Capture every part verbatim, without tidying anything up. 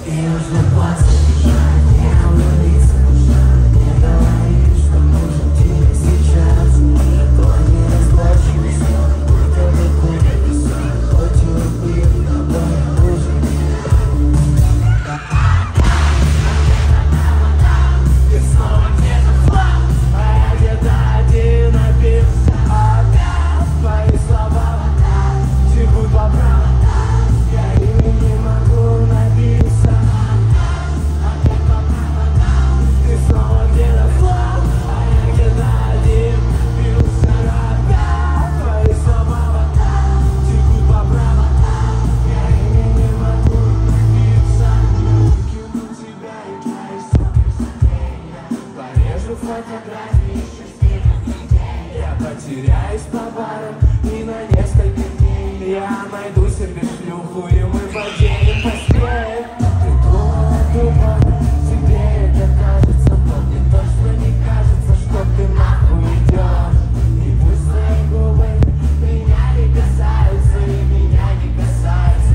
Я потеряюсь по барам и на несколько дней я найду себе шлюху, и мы поделим постель. Ты думала, думала, тебе это кажется, но мне точно не кажется, что ты нахуй идешь. И пусть твои губы меня не касаются, и меня не касаются.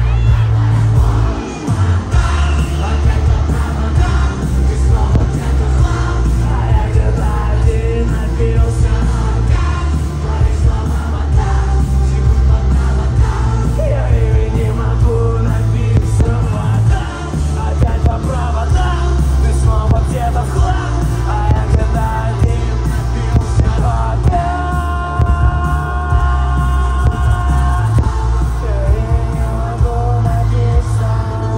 Опять по проводам, ты снова где-то хлам, а я где-то один напился. Твои слова вода, текут по проводам, я ими не могу напиться. Вода, опять по проводам, ты снова где-то в хлам, а я где-то один напился. Опять я ими не могу напиться.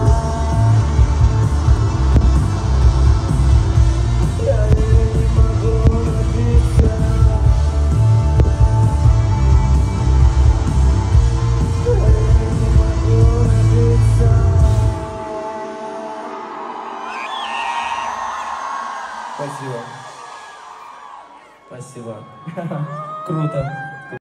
Я ими не могу напиться. Спасибо. Спасибо. Круто.